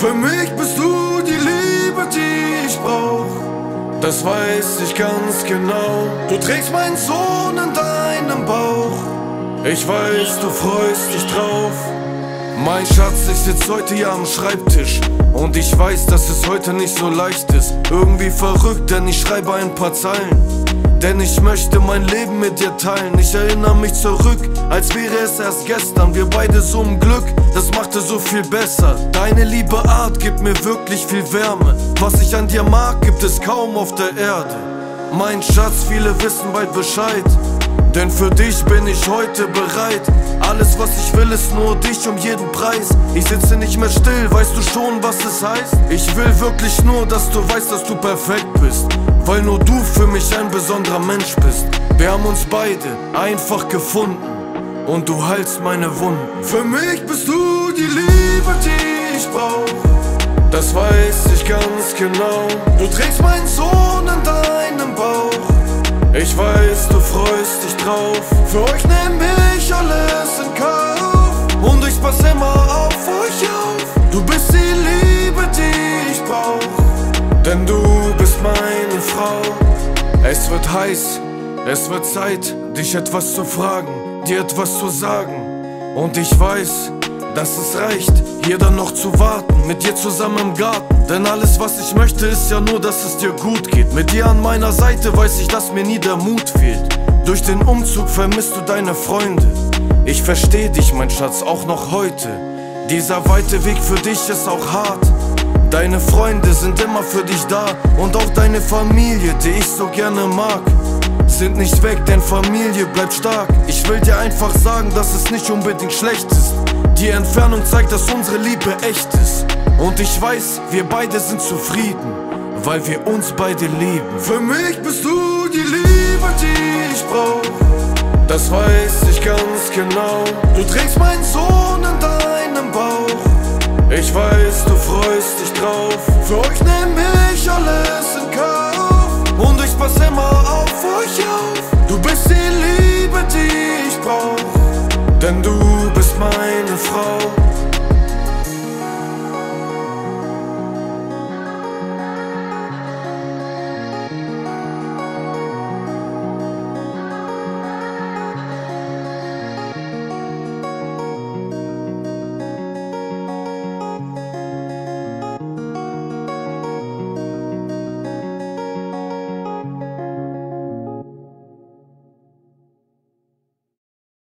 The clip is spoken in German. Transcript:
Für mich bist du die Liebe, die ich brauch. Das weiß ich ganz genau. Du trägst meinen Sohn in deinem Bauch. Ich weiß, du freust dich drauf. Mein Schatz, ich sitz heute hier am Schreibtisch und ich weiß, dass es heute nicht so leicht ist. Irgendwie verrückt, denn ich schreibe ein paar Zeilen, denn ich möchte mein Leben mit dir teilen. Ich erinnere mich zurück, als wäre es erst gestern. Wir beide so im Glück, das machte so viel besser. Deine liebe Art gibt mir wirklich viel Wärme. Was ich an dir mag, gibt es kaum auf der Erde. Mein Schatz, viele wissen bald Bescheid, denn für dich bin ich heute bereit. Alles was ich will ist nur dich um jeden Preis. Ich sitze nicht mehr still, weißt du schon was es heißt? Ich will wirklich nur, dass du weißt, dass du perfekt bist, weil nur du für mich ein besonderer Mensch bist. Wir haben uns beide einfach gefunden und du heilst meine Wunden. Für mich bist du die Liebe, die ich brauch. Das weiß ich ganz genau. Du trägst meinen Sohn in deinem Bauch. Ich weiß, du freust dich drauf. Für euch nehm ich alles in Kauf und ich pass immer auf euch auf. Du bist die Liebe, die ich brauch, denn du bist meine Frau. Es wird heiß, es wird Zeit, dich etwas zu fragen, dir etwas zu sagen. Und ich weiß, dass es reicht, hier dann noch zu warten, mit dir zusammen im Garten. Denn alles was ich möchte ist ja nur, dass es dir gut geht. Mit dir an meiner Seite weiß ich, dass mir nie der Mut fehlt. Durch den Umzug vermisst du deine Freunde. Ich versteh dich, mein Schatz, auch noch heute. Dieser weite Weg für dich ist auch hart. Deine Freunde sind immer für dich da und auch deine Familie, die ich so gerne mag, sind nicht weg, denn Familie bleibt stark. Ich will dir einfach sagen, dass es nicht unbedingt schlecht ist. Die Entfernung zeigt, dass unsere Liebe echt ist. Und ich weiß, wir beide sind zufrieden, weil wir uns beide lieben. Für mich bist du die Liebe, die ich brauch. Das weiß ich ganz genau. Du trägst meinen Sohn in deinem Bauch. Ich weiß, du freust dich drauf. Für euch nehm ich alles in